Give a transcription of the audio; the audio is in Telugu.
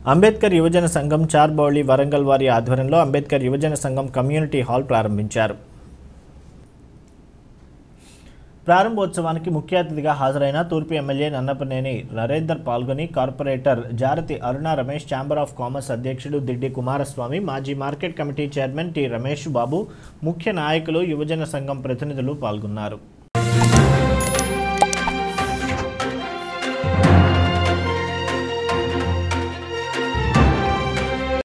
అంబేద్కర్ యువజన సంఘం చార్బౌలి వరంగల్ వారి ఆధ్వర్యంలో అంబేద్కర్ యువజన సంఘం కమ్యూనిటీ హాల్ ప్రారంభించారు. ప్రారంభోత్సవానికి ముఖ్య అతిథిగా హాజరైన తూర్పు ఎమ్మెల్యే నన్నపనేని నరేందర్ పాల్గొని corporator Jarathi Aruna Ramesh, chamber of commerce అధ్యక్షుడు దిడ్డి కుమారస్వామి, మాజీ market committee chairman T Ramesh Babu, ముఖ్య నాయకులు, యువజన సంఘం ప్రతినిధులు పాల్గొన్నారు.